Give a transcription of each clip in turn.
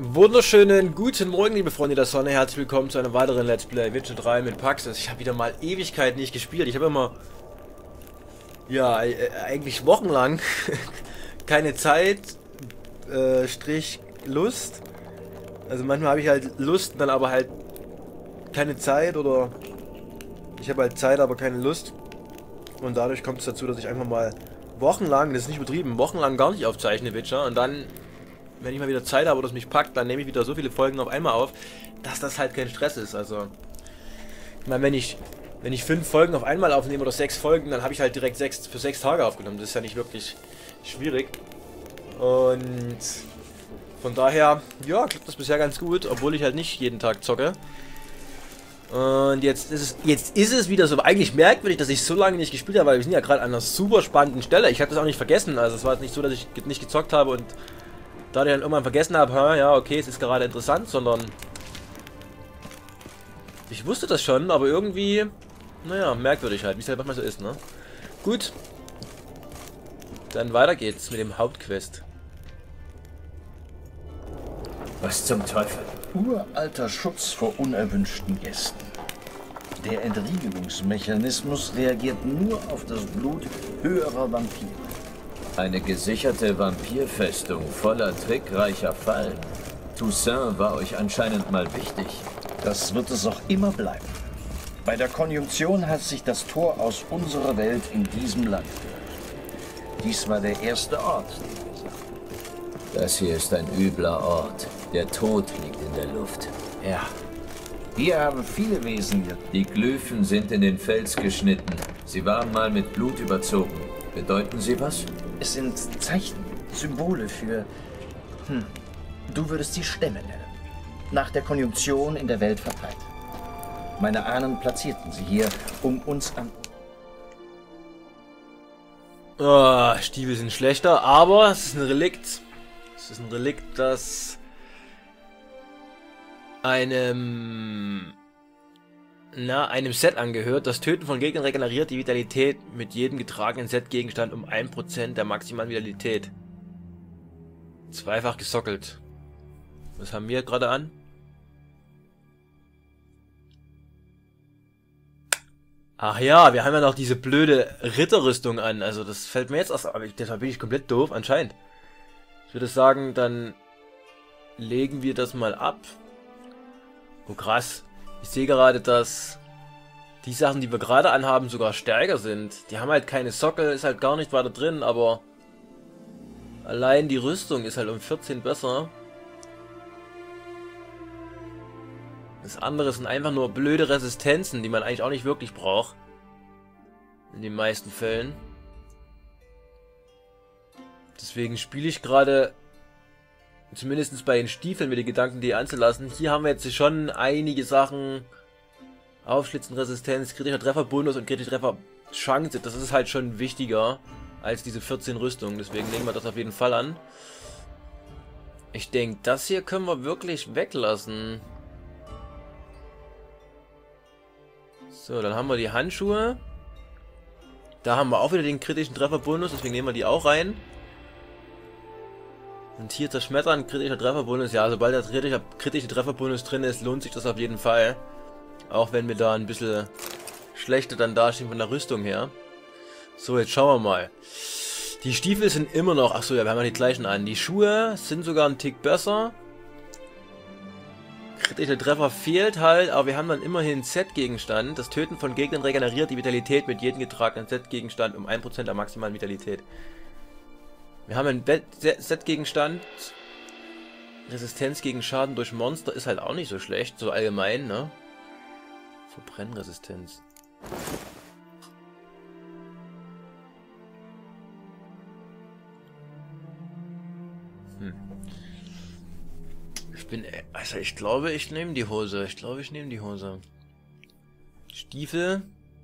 Wunderschönen guten Morgen, liebe Freunde der Sonne. Herzlich willkommen zu einem weiteren Let's Play Witcher 3 mit Paxis. Ich habe wieder mal Ewigkeit nicht gespielt. Ich habe immer, ja, eigentlich wochenlang keine Zeit, Strich Lust. Also manchmal habe ich halt Lust, dann aber halt keine Zeit, oder ich habe halt Zeit, aber keine Lust. Und dadurch kommt es dazu, dass ich einfach mal wochenlang, das ist nicht übertrieben, wochenlang gar nicht aufzeichne Witcher, und dann, wenn ich mal wieder Zeit habe oder es mich packt, dann nehme ich wieder so viele Folgen auf einmal auf, dass das halt kein Stress ist. Also, ich meine, wenn ich 5 Folgen auf einmal aufnehme oder 6 Folgen, dann habe ich halt direkt 6 für 6 Tage aufgenommen. Das ist ja nicht wirklich schwierig. Und von daher, ja, klappt das bisher ganz gut, obwohl ich halt nicht jeden Tag zocke. Und jetzt ist es wieder so eigentlich merkwürdig, dass ich so lange nicht gespielt habe, weil wir sind ja gerade an einer super spannenden Stelle. Ich habe das auch nicht vergessen, also es war jetzt nicht so, dass ich nicht gezockt habe und da ich dann irgendwann vergessen habe, ja, okay, es ist gerade interessant, sondern ich wusste das schon, aber irgendwie, naja, merkwürdig halt, wie es halt manchmal so ist, ne? Gut, dann weiter geht's mit dem Hauptquest. Was zum Teufel? Uralter Schutz vor unerwünschten Gästen. Der Entriegelungsmechanismus reagiert nur auf das Blut höherer Vampire. Eine gesicherte Vampirfestung voller trickreicher Fallen. Toussaint war euch anscheinend mal wichtig. Das wird es auch immer bleiben. Bei der Konjunktion hat sich das Tor aus unserer Welt in diesem Land geöffnet. Dies war der erste Ort, den wir sahen. Das hier ist ein übler Ort. Der Tod liegt in der Luft. Ja. Hier haben viele Wesen gelitten. Die Glyphen sind in den Fels geschnitten. Sie waren mal mit Blut überzogen. Bedeuten sie was? Es sind Zeichen, Symbole für... Du würdest sie Stämme nennen. Nach der Konjunktion in der Welt verteilt. Meine Ahnen platzierten sie hier, um uns an... Oh, Stiefel sind schlechter, aber es ist ein Relikt. Es ist ein Relikt, das einem Set angehört. Das Töten von Gegnern regeneriert die Vitalität mit jedem getragenen Set-Gegenstand um 1% der maximalen Vitalität. Zweifach gesockelt. Was haben wir gerade an? Ach ja, wir haben ja noch diese blöde Ritterrüstung an. Also das fällt mir jetzt aus, aber deshalb bin ich komplett doof anscheinend. Ich würde sagen, dann legen wir das mal ab. Oh krass. Ich sehe gerade, dass die Sachen, die wir gerade anhaben, sogar stärker sind. Die haben halt keine Sockel, ist halt gar nicht weiter drin, aber allein die Rüstung ist halt um 14 besser. Das andere sind einfach nur blöde Resistenzen, die man eigentlich auch nicht wirklich braucht. In den meisten Fällen. Deswegen spiele ich gerade, zumindest bei den Stiefeln, mit den Gedanken, die anzulassen. Hier haben wir jetzt schon einige Sachen. Aufschlitzenresistenz, kritischer Trefferbonus und kritischer Trefferchance. Das ist halt schon wichtiger als diese 14 Rüstungen. Deswegen nehmen wir das auf jeden Fall an. Ich denke, das hier können wir wirklich weglassen. So, dann haben wir die Handschuhe. Da haben wir auch wieder den kritischen Trefferbonus, deswegen nehmen wir die auch rein. Und hier zerschmettern, kritischer Trefferbonus. Ja, sobald der kritische Trefferbonus drin ist, lohnt sich das auf jeden Fall. Auch wenn wir da ein bisschen schlechter dann dastehen von der Rüstung her. So, jetzt schauen wir mal. Die Stiefel sind immer noch... Achso, ja, wir haben ja die gleichen an. Die Schuhe sind sogar einen Tick besser. Kritischer Treffer fehlt halt, aber wir haben dann immerhin Set-Gegenstand. Das Töten von Gegnern regeneriert die Vitalität mit jedem getragenen Set-Gegenstand um 1% der maximalen Vitalität. Wir haben einen Set-Gegenstand. Resistenz gegen Schaden durch Monster ist halt auch nicht so schlecht, so allgemein, ne? Verbrennresistenz. Also ich glaube, ich nehme die Hose. Stiefel.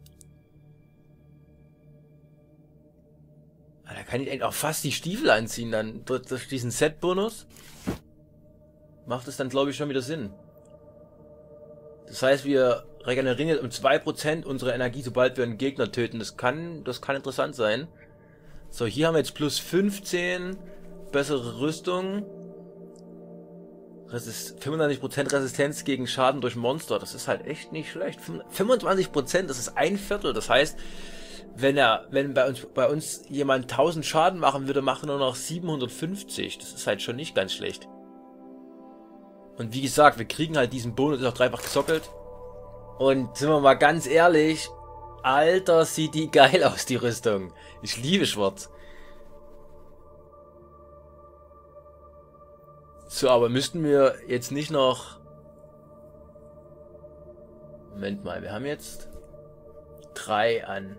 Da kann ich eigentlich auch fast die Stiefel anziehen, dann durch diesen Set-Bonus. Macht es dann, glaube ich, schon wieder Sinn. Das heißt, wir regenerieren um 2% unsere Energie, sobald wir einen Gegner töten. Das kann interessant sein. So, hier haben wir jetzt plus 15. Bessere Rüstung. 95% Resistenz gegen Schaden durch Monster. Das ist halt echt nicht schlecht. 25%, das ist ein Viertel. Das heißt, wenn bei uns jemand 1000 Schaden machen würde, machen nur noch 750. Das ist halt schon nicht ganz schlecht. Und wie gesagt, wir kriegen halt diesen Bonus, ist auch dreifach gesockelt. Und sind wir mal ganz ehrlich, Alter, sieht die geil aus, die Rüstung. Ich liebe Schwarz. So, aber müssten wir jetzt nicht noch... Moment mal, wir haben jetzt 3 an.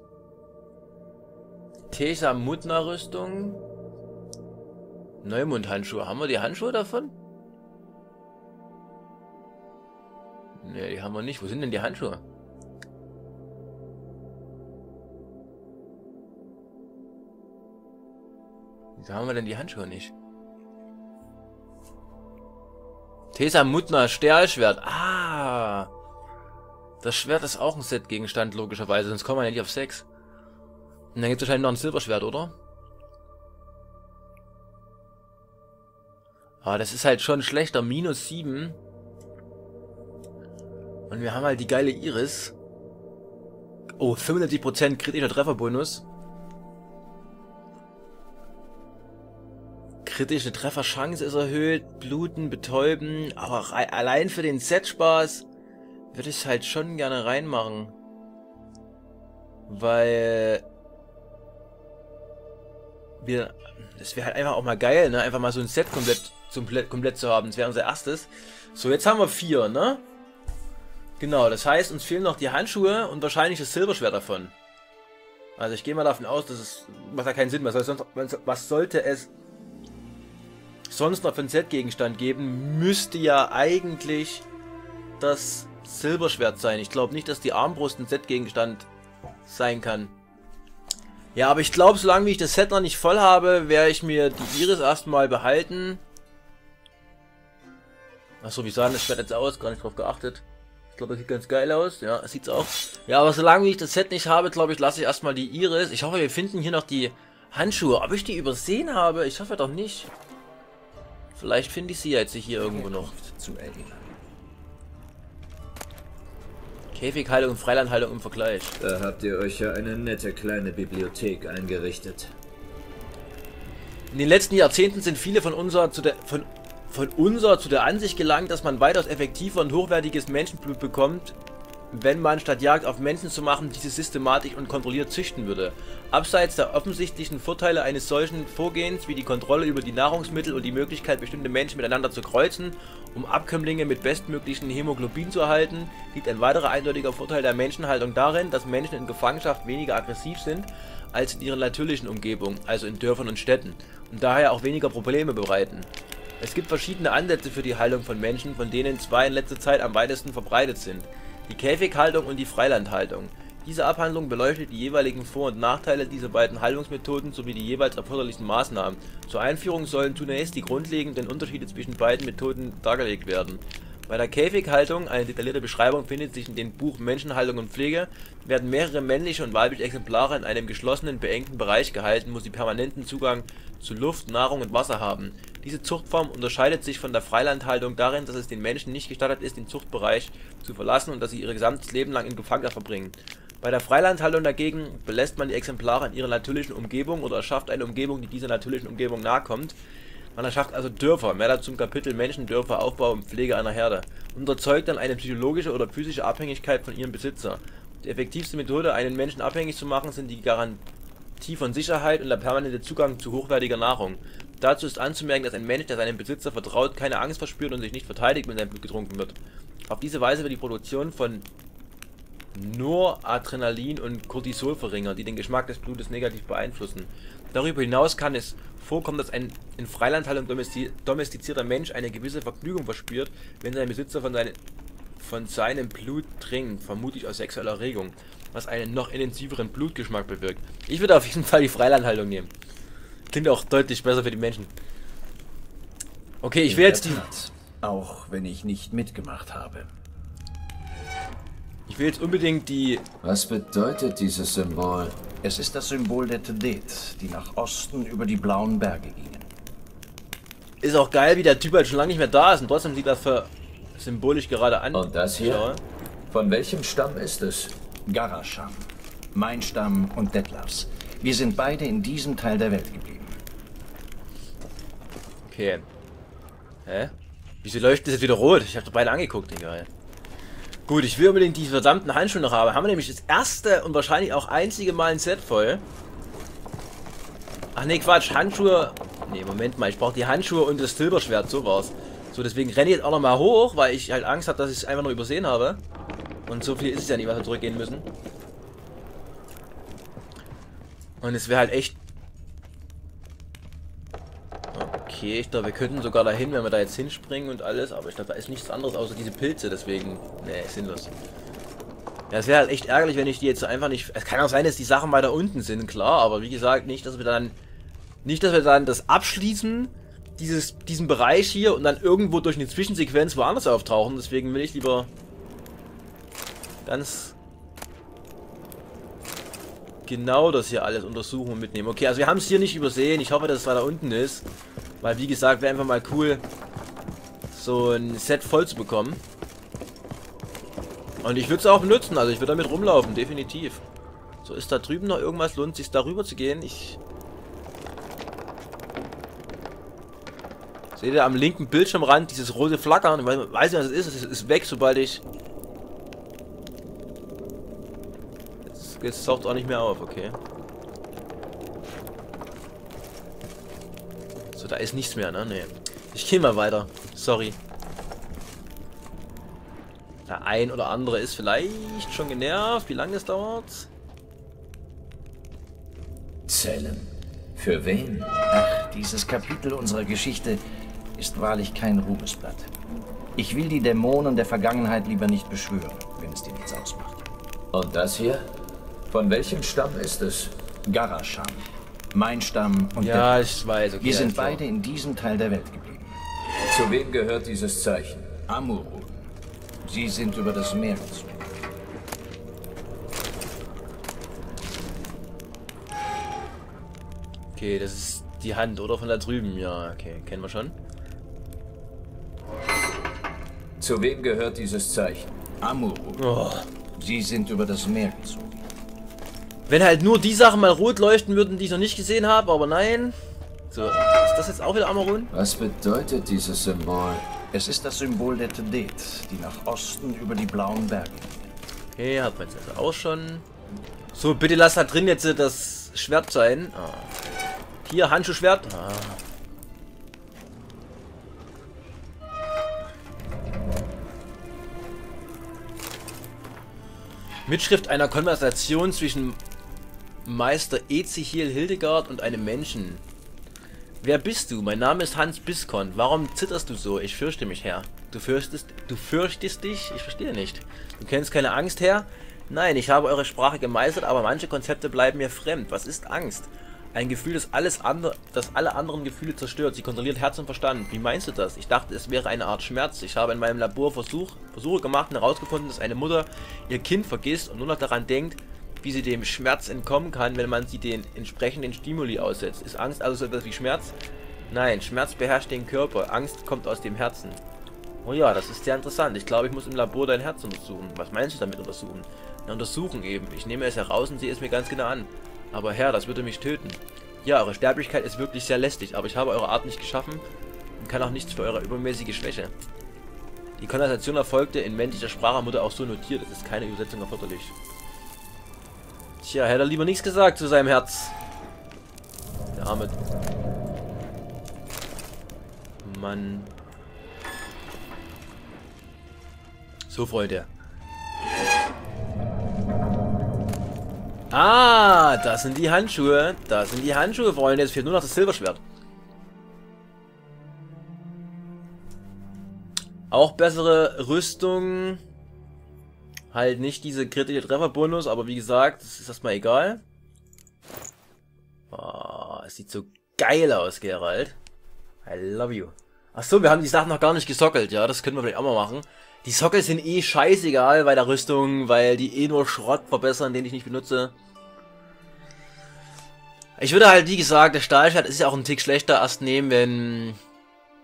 Tesa Mutna Rüstung. Neumond Handschuhe. Haben wir die Handschuhe davon? Ne, die haben wir nicht. Wo sind denn die Handschuhe? Wieso haben wir denn die Handschuhe nicht? Tesa Mutna Sterlschwert. Ah! Das Schwert ist auch ein Set-Gegenstand, logischerweise. Sonst kommen wir ja nicht auf 6. Und dann gibt es wahrscheinlich noch ein Silberschwert, oder? Aber das ist halt schon schlechter. Minus 7. Und wir haben halt die geile Iris. Oh, 95% kritischer Trefferbonus. Kritische Trefferchance ist erhöht. Bluten, betäuben. Aber allein für den Set-Spaß würde ich es halt schon gerne reinmachen. Weil... das wäre halt einfach auch mal geil, ne? Einfach mal so ein Set komplett zu haben. Das wäre unser erstes. So, jetzt haben wir 4, ne? Genau, das heißt, uns fehlen noch die Handschuhe und wahrscheinlich das Silberschwert davon. Also ich gehe mal davon aus, dass es... macht ja keinen Sinn. Was sollte es sonst noch für einen Set-Gegenstand geben? Müsste ja eigentlich das Silberschwert sein. Ich glaube nicht, dass die Armbrust ein Set-Gegenstand sein kann. Ja, aber ich glaube, solange wie ich das Set noch nicht voll habe, werde ich mir die Iris erstmal behalten. Achso, wie sah das Schwert jetzt aus? Gar nicht drauf geachtet. Ich glaube, das sieht ganz geil aus. Ja, sieht's auch. Ja, aber solange wie ich das Set nicht habe, glaube ich, lasse ich erstmal die Iris. Ich hoffe, wir finden hier noch die Handschuhe. Ob ich die übersehen habe? Ich hoffe doch nicht. Vielleicht finde ich sie jetzt hier irgendwo noch. Käfighaltung und Freilandhaltung im Vergleich. Da habt ihr euch ja eine nette kleine Bibliothek eingerichtet. In den letzten Jahrzehnten sind viele von uns zu der Ansicht gelangt, dass man weitaus effektiver und hochwertiges Menschenblut bekommt, wenn man statt Jagd auf Menschen zu machen, diese systematisch und kontrolliert züchten würde. Abseits der offensichtlichen Vorteile eines solchen Vorgehens wie die Kontrolle über die Nahrungsmittel und die Möglichkeit, bestimmte Menschen miteinander zu kreuzen, um Abkömmlinge mit bestmöglichen Hämoglobin zu erhalten, liegt ein weiterer eindeutiger Vorteil der Menschenhaltung darin, dass Menschen in Gefangenschaft weniger aggressiv sind als in ihrer natürlichen Umgebung, also in Dörfern und Städten, und daher auch weniger Probleme bereiten. Es gibt verschiedene Ansätze für die Haltung von Menschen, von denen 2 in letzter Zeit am weitesten verbreitet sind: die Käfighaltung und die Freilandhaltung. Diese Abhandlung beleuchtet die jeweiligen Vor- und Nachteile dieser beiden Haltungsmethoden sowie die jeweils erforderlichen Maßnahmen. Zur Einführung sollen zunächst die grundlegenden Unterschiede zwischen beiden Methoden dargelegt werden. Bei der Käfighaltung, eine detaillierte Beschreibung findet sich in dem Buch Menschenhaltung und Pflege, werden mehrere männliche und weibliche Exemplare in einem geschlossenen, beengten Bereich gehalten, wo sie permanenten Zugang zu Luft, Nahrung und Wasser haben. Diese Zuchtform unterscheidet sich von der Freilandhaltung darin, dass es den Menschen nicht gestattet ist, den Zuchtbereich zu verlassen und dass sie ihr gesamtes Leben lang in Gefangenschaft verbringen. Bei der Freilandhaltung dagegen belässt man die Exemplare in ihrer natürlichen Umgebung oder erschafft eine Umgebung, die dieser natürlichen Umgebung nahe kommt. Man erschafft also Dörfer, mehr dazu im Kapitel Menschen, Dörfer, Aufbau und Pflege einer Herde, und erzeugt dann eine psychologische oder physische Abhängigkeit von ihrem Besitzer. Die effektivste Methode, einen Menschen abhängig zu machen, sind die Garantie von Sicherheit und der permanente Zugang zu hochwertiger Nahrung. Dazu ist anzumerken, dass ein Mensch, der seinem Besitzer vertraut, keine Angst verspürt und sich nicht verteidigt, wenn sein Blut getrunken wird. Auf diese Weise wird die Produktion von Noradrenalin und Cortisol verringert, die den Geschmack des Blutes negativ beeinflussen. Darüber hinaus kann es vorkommen, dass ein in Freilandhaltung domestizierter Mensch eine gewisse Vergnügung verspürt, wenn sein Besitzer von seinem Blut trinkt, vermutlich aus sexueller Erregung, was einen noch intensiveren Blutgeschmack bewirkt. Ich würde auf jeden Fall die Freilandhaltung nehmen. Klingt auch deutlich besser für die Menschen. Okay, ich will jetzt die... Auch wenn ich nicht mitgemacht habe. Ich will jetzt unbedingt die... Was bedeutet dieses Symbol? Es ist das Symbol der Tedet, die nach Osten über die blauen Berge gingen. Ist auch geil, wie der Typ halt schon lange nicht mehr da ist und trotzdem sieht das für symbolisch gerade an. Und das hier? Von welchem Stamm ist es? Garasham. Mein Stamm und Detlavs. Wir sind beide in diesem Teil der Welt geblieben. Okay. Hä? Wieso leuchtet das jetzt wieder rot? Ich habe doch beide angeguckt, egal. Gut, ich will unbedingt die verdammten Handschuhe noch haben. Haben wir nämlich das erste und wahrscheinlich auch einzige Mal ein Set voll. Ach nee, Quatsch, Handschuhe... Nee, Moment mal, ich brauche die Handschuhe und das Silberschwert, so war's. So, deswegen renne ich jetzt auch noch mal hoch, weil ich halt Angst habe, dass ich es einfach nur übersehen habe. Und so viel ist es ja nicht, was wir zurückgehen müssen. Und es wäre halt echt... Okay, ich glaube, wir könnten sogar dahin, wenn wir da jetzt hinspringen und alles. Aber ich glaube, da ist nichts anderes außer diese Pilze, deswegen... Nee, sinnlos. Ja, es wäre halt echt ärgerlich, wenn ich die jetzt einfach nicht... Es kann auch sein, dass die Sachen weiter unten sind, klar. Aber wie gesagt, nicht, dass wir dann das abschließen, diesen Bereich hier, und dann irgendwo durch eine Zwischensequenz woanders auftauchen. Deswegen will ich lieber ganz genau das hier alles untersuchen und mitnehmen. Okay, also wir haben es hier nicht übersehen. Ich hoffe, dass es weiter unten ist. Weil, wie gesagt, wäre einfach mal cool, so ein Set voll zu bekommen. Und ich würde es auch benutzen. Also ich würde damit rumlaufen, definitiv. So, ist da drüben noch irgendwas? Lohnt es sich, darüber zu gehen? Seht ihr am linken Bildschirmrand dieses rote Flackern? Ich weiß nicht, was es ist. Es ist weg, sobald ich... Jetzt taucht es auch nicht mehr auf, okay. So, da ist nichts mehr, ne? Nee. Ich gehe mal weiter. Sorry. Der ein oder andere ist vielleicht schon genervt. Wie lange das dauert? Zellen. Für wen? Ach, dieses Kapitel unserer Geschichte ist wahrlich kein Ruhmesblatt. Ich will die Dämonen der Vergangenheit lieber nicht beschwören, wenn es dir nichts ausmacht. Und das hier? Von welchem Stamm ist es? Garasham. Mein Stamm und ja, ich weiß, okay. Wir sind beide in diesem Teil der Welt geblieben. Zu wem gehört dieses Zeichen? Amurun. Sie sind über das Meer gezogen. Okay, das ist die Hand, oder? Von da drüben. Ja, okay. Kennen wir schon. Zu wem gehört dieses Zeichen? Amurun. Oh. Sie sind über das Meer gezogen. Wenn halt nur die Sachen mal rot leuchten würden, die ich noch nicht gesehen habe, aber nein. So, ist das jetzt auch wieder Amarun? Was bedeutet dieses Symbol? Es ist das Symbol der Tedet, die nach Osten über die blauen Berge liegt. Okay, hat man jetzt also auch schon. So, bitte lass da drin jetzt das Schwert sein. Ah. Hier, Handschuhschwert. Ah. Mitschrift einer Konversation zwischen Meister Ezechiel Hildegard und einem Menschen. Wer bist du? Mein Name ist Hans Biskon. Warum zitterst du so? Ich fürchte mich, Herr. Du fürchtest dich? Ich verstehe nicht. Du kennst keine Angst, Herr? Nein, ich habe eure Sprache gemeistert, aber manche Konzepte bleiben mir fremd. Was ist Angst? Ein Gefühl, das alle anderen Gefühle zerstört. Sie kontrolliert Herz und Verstand. Wie meinst du das? Ich dachte, es wäre eine Art Schmerz. Ich habe in meinem Labor Versuche gemacht und herausgefunden, dass eine Mutter ihr Kind vergisst und nur noch daran denkt, wie sie dem Schmerz entkommen kann, wenn man sie den entsprechenden Stimuli aussetzt. Ist Angst also so etwas wie Schmerz? Nein, Schmerz beherrscht den Körper. Angst kommt aus dem Herzen. Oh ja, das ist sehr interessant. Ich glaube, ich muss im Labor dein Herz untersuchen. Was meinst du damit untersuchen? Ja, untersuchen eben. Ich nehme es heraus und sehe es mir ganz genau an. Aber Herr, das würde mich töten. Ja, eure Sterblichkeit ist wirklich sehr lästig, aber ich habe eure Art nicht geschaffen und kann auch nichts für eure übermäßige Schwäche. Die Konversation erfolgte in menschlicher Sprache, wurde auch so notiert. Es ist keine Übersetzung erforderlich. Tja, hätte er lieber nichts gesagt zu seinem Herz. Der arme Mann. So, Freunde. Ah, das sind die Handschuhe. Das sind die Handschuhe, Freunde. Jetzt fehlt nur noch das Silberschwert. Auch bessere Rüstung. Halt nicht diese kritische Trefferbonus, aber wie gesagt, das ist erstmal egal. Oh, es sieht so geil aus, Geralt. I love you. Achso, wir haben die Sachen noch gar nicht gesockelt, ja, das können wir vielleicht auch mal machen. Die Sockel sind eh scheißegal bei der Rüstung, weil die eh nur Schrott verbessern, den ich nicht benutze. Ich würde halt, wie gesagt, der Stahlschwert ist ja auch ein Tick schlechter erst nehmen, wenn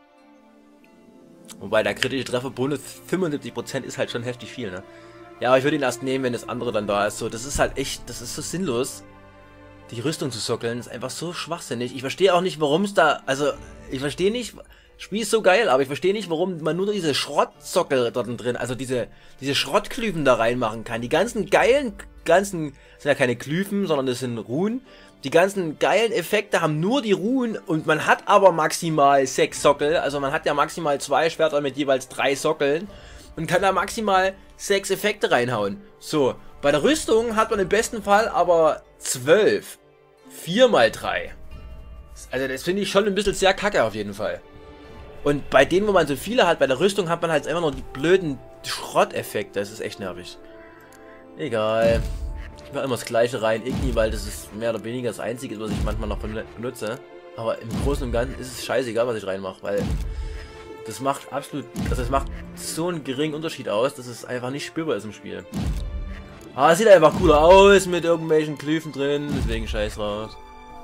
Wobei der kritische Trefferbonus 75% ist halt schon heftig viel, ne? Ja, aber ich würde ihn erst nehmen, wenn das andere dann da ist. So, das ist halt echt, das ist so sinnlos. Die Rüstung zu sockeln ist einfach so schwachsinnig. Ich verstehe auch nicht, warum es da, also, ich verstehe nicht, Spiel ist so geil, aber ich verstehe nicht, warum man nur diese Schrottsockel dort drin, also diese Schrottklüfen da reinmachen kann. Die ganzen geilen, sind ja keine Klüfen, sondern das sind Runen. Die ganzen geilen Effekte haben nur die Runen und man hat aber maximal 6 Sockel. Also man hat ja maximal 2 Schwerter mit jeweils 3 Sockeln und kann da maximal 6 Effekte reinhauen. So, bei der Rüstung hat man im besten Fall aber 12. 4 mal 3. Also das finde ich schon ein bisschen sehr kacke auf jeden Fall. Und bei denen, wo man so viele hat, bei der Rüstung hat man halt einfach nur die blöden Schrotteffekte. Das ist echt nervig. Egal. Ich mache immer das gleiche rein, Igni, weil das ist mehr oder weniger das einzige, was ich manchmal noch benutze. Aber im Großen und Ganzen ist es scheißegal, was ich reinmache, weil das macht absolut, also es macht so einen geringen Unterschied aus, dass es einfach nicht spürbar ist im Spiel. Aber es sieht einfach cooler aus mit irgendwelchen Glyphen drin, deswegen scheiß raus.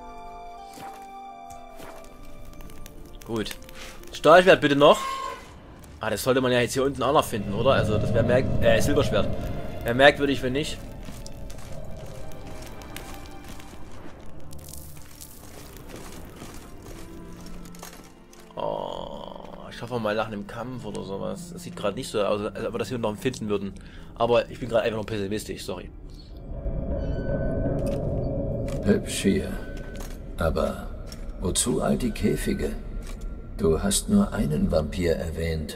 Gut. Stahlschwert bitte noch. Ah, das sollte man ja jetzt hier unten auch noch finden, oder? Also das wäre Silberschwert. Wäre merkwürdig, wenn nicht. Ich hoffe mal nach einem Kampf oder sowas. Das sieht gerade nicht so aus, als ob wir das hier noch finden würden. Aber ich bin gerade einfach noch pessimistisch, sorry. Hübsch hier. Aber wozu all die Käfige? Du hast nur einen Vampir erwähnt.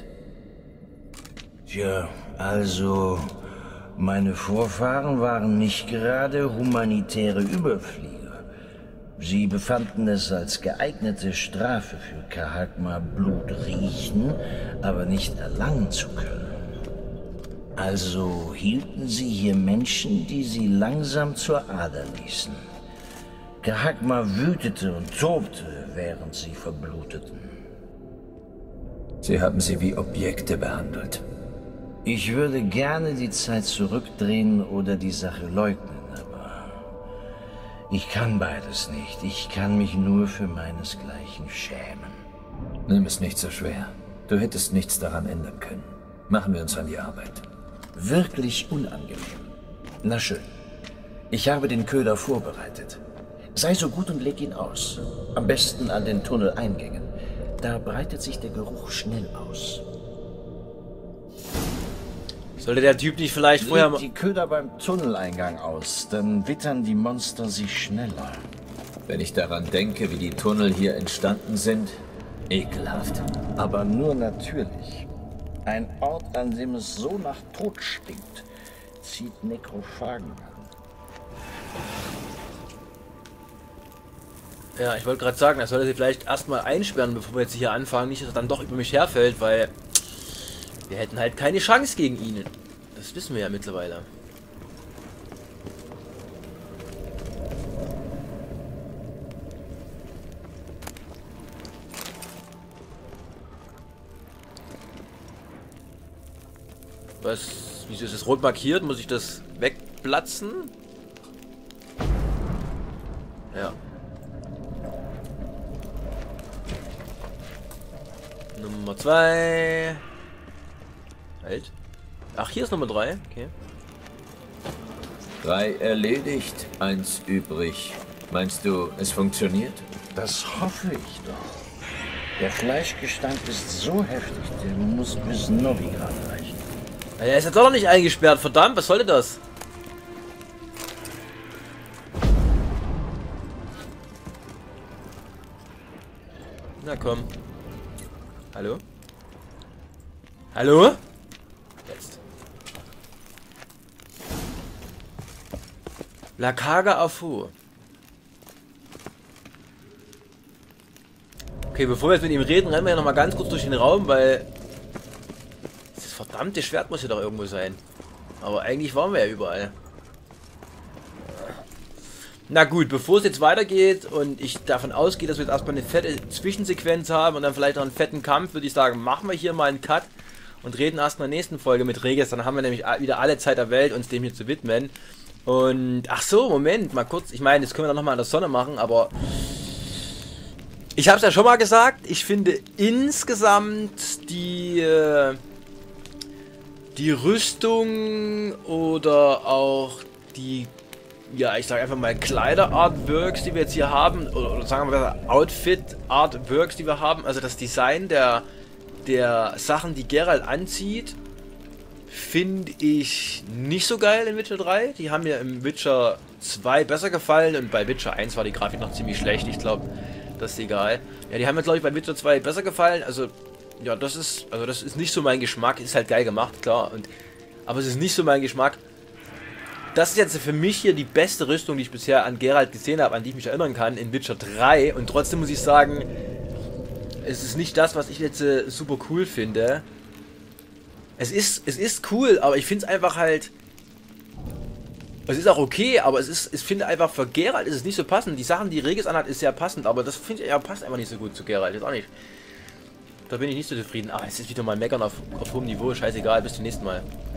Tja, also, meine Vorfahren waren nicht gerade humanitäre Überflieger. Sie befanden es als geeignete Strafe für Kahagma, Blut riechen, aber nicht erlangen zu können. Also hielten sie hier Menschen, die sie langsam zur Ader ließen. Kahagma wütete und tobte, während sie verbluteten. Sie haben sie wie Objekte behandelt. Ich würde gerne die Zeit zurückdrehen oder die Sache leugnen, aber ich kann beides nicht. Ich kann mich nur für meinesgleichen schämen. Nimm es nicht so schwer. Du hättest nichts daran ändern können. Machen wir uns an die Arbeit. Wirklich unangenehm. Na schön. Ich habe den Köder vorbereitet. Sei so gut und leg ihn aus. Am besten an den Tunneleingängen. Da breitet sich der Geruch schnell aus. Sollte der Typ nicht vielleicht vorher Leg die Köder beim Tunneleingang aus, dann wittern die Monster sich schneller. Wenn ich daran denke, wie die Tunnel hier entstanden sind, ekelhaft. Aber nur natürlich. Ein Ort, an dem es so nach Tod stinkt, zieht Nekrophagen an. Ja, ich wollte gerade sagen, das sollte sie vielleicht erstmal einsperren, bevor wir jetzt hier anfangen. Nicht, dass er dann doch über mich herfällt, weil wir hätten halt keine Chance gegen ihn. Das wissen wir ja mittlerweile. Was? Wieso ist es rot markiert? Muss ich das wegplatzen? Ja. Nummer 2. Halt. Ach, hier ist Nummer 3. Okay. 3 erledigt, 1 übrig. Meinst du, es funktioniert? Das hoffe ich doch. Der Fleischgestank ist so heftig, der muss bis Novigrad reichen. Er ist jetzt doch noch nicht eingesperrt. Verdammt, was sollte das? Na komm. Hallo? Hallo? Jetzt. La Carga Afu. Okay, bevor wir jetzt mit ihm reden, rennen wir ja noch mal ganz kurz durch den Raum, weil das verdammte Schwert muss hier doch irgendwo sein. Aber eigentlich waren wir ja überall. Na gut, bevor es jetzt weitergeht und ich davon ausgehe, dass wir jetzt erstmal eine fette Zwischensequenz haben und dann vielleicht noch einen fetten Kampf, würde ich sagen, machen wir hier mal einen Cut und reden erst in der nächsten Folge mit Regis. Dann haben wir nämlich wieder alle Zeit der Welt, uns dem hier zu widmen. Und, ach so, Moment, mal kurz. Ich meine, das können wir dann nochmal in der Sonne machen, aber Ich habe es ja schon mal gesagt, ich finde insgesamt die Rüstung oder auch die, ja, ich sage einfach mal Kleider-Artworks, die wir jetzt hier haben, oder sagen wir mal Outfit-Artworks, die wir haben, also das Design der Sachen, die Geralt anzieht, finde ich nicht so geil in Witcher 3. Die haben mir im Witcher 2 besser gefallen und bei Witcher 1 war die Grafik noch ziemlich schlecht, ich glaube, das ist egal. Ja, die haben mir, glaube ich, bei Witcher 2 besser gefallen, also ja, das ist nicht so mein Geschmack, ist halt geil gemacht, klar, aber es ist nicht so mein Geschmack. Das ist jetzt für mich hier die beste Rüstung, die ich bisher an Geralt gesehen habe, an die ich mich erinnern kann, in Witcher 3. Und trotzdem muss ich sagen, es ist nicht das, was ich jetzt super cool finde. Es ist cool, aber ich finde es einfach halt... Es ist auch okay, aber ich finde einfach, für Geralt ist es nicht so passend. Die Sachen, die Regis anhat, ist sehr passend, aber das finde ich, ja, passt einfach nicht so gut zu Geralt. Jetzt auch nicht. Da bin ich nicht so zufrieden. Ah, es ist wieder mal Meckern auf hohem Niveau. Scheißegal, bis zum nächsten Mal.